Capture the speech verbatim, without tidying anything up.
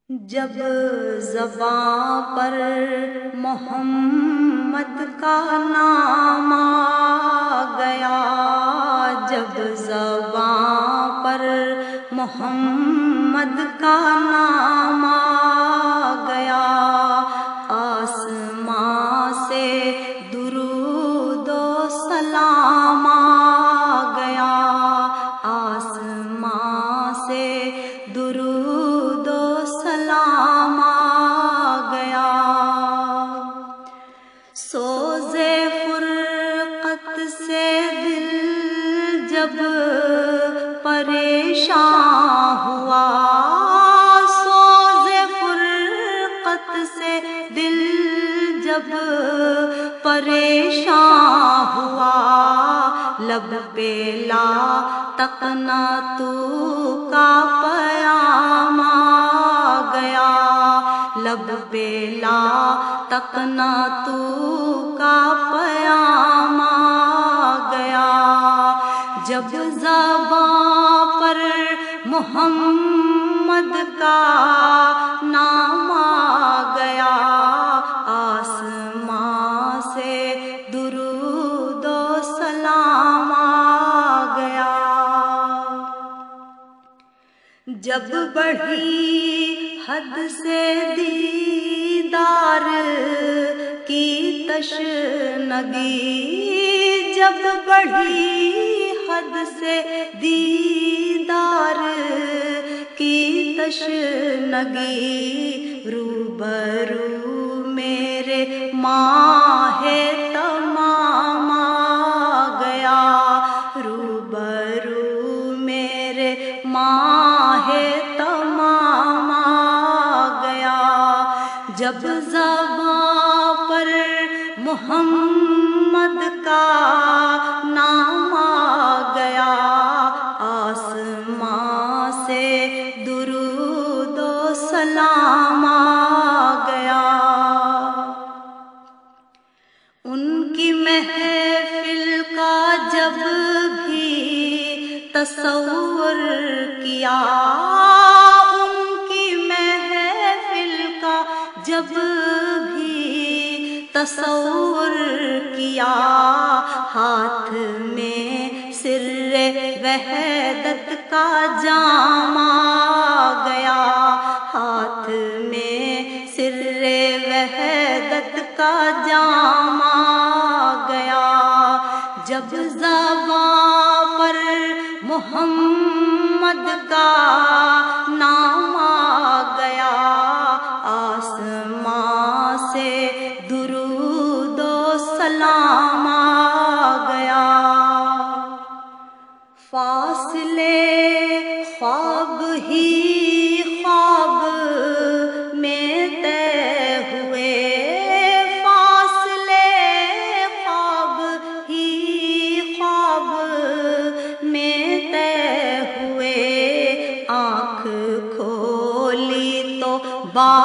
جب زباں پر محمد کا نام آ گیا، جب زباں پر محمد کا نام آ گیا، آسمان سے درود و سلام آ گیا، آسمان سے درود و سلام آ گیا۔ سوزے فرقت سے دل جب پریشان ہوا، سوزے فرقت سے دل جب پریشان ہوا، لب پہ لا تقنا تو کا پیام آ گیا، لب پہ لا تقنا تو کا پیام آ گیا۔ جب زباں پر محمد کا نام آ گیا، آسمان سے درود و سلام آ گیا۔ جب بڑھی حد سے دیدار کی تشنگی، جب بڑھی حد سے دیدار کی تشنگی، روبرو میرے ماہ تمام آ گیا، روبرو میرے ماہ تمام آ گیا۔ جب زباں پر محمد کا نام آ گیا، آسمان سے درود و سلام آ گیا۔ ان کی محفل کا جب بھی تصور کیا، ان کی محفل کا جب بھی تصور کیا، ہاتھ میں سر وحدت کا جام آ گیا، ہاتھ میں سر وحدت کا جام آ گیا۔ جب زباں پر محمد کا نام آ گیا، آسمان سے درود و سلام آ گیا۔ فاصلے خواب ہی خواب میں طے ہوئے، فاصلے خواب ہی خواب میں طے ہوئے، آنکھ کھولی تو با